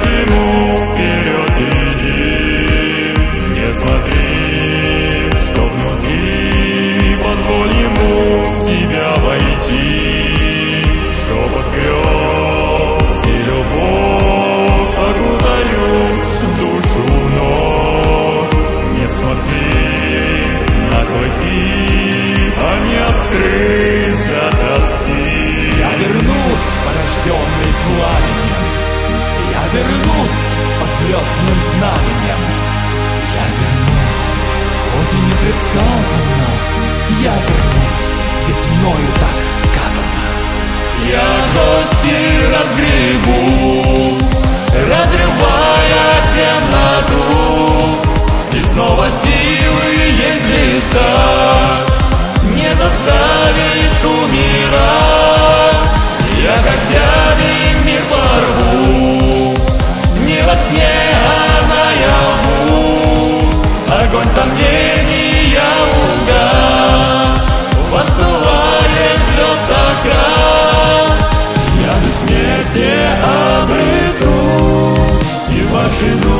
по-прежнему вперед иди. Не смотри, что внутри, позволь ему в тебя войти. Шепот грез и любовь окутают душу вновь. Не смотри на клыки, они остры за тоски. Я вернусь, порожденный пламенем, я вернусь под звездным знаменем. Я вернусь, хоть и не предсказанно, я вернусь, ведь мною так сказано. Я кости разгребу, разрывая темноту, и снова силы есть блистать, не заставишь умирать. Я когтями мир порву, не во сне, а наяву. Огонь сомнений я угас, воспылает в звездах край. Я бессмертие обрету, и ваши души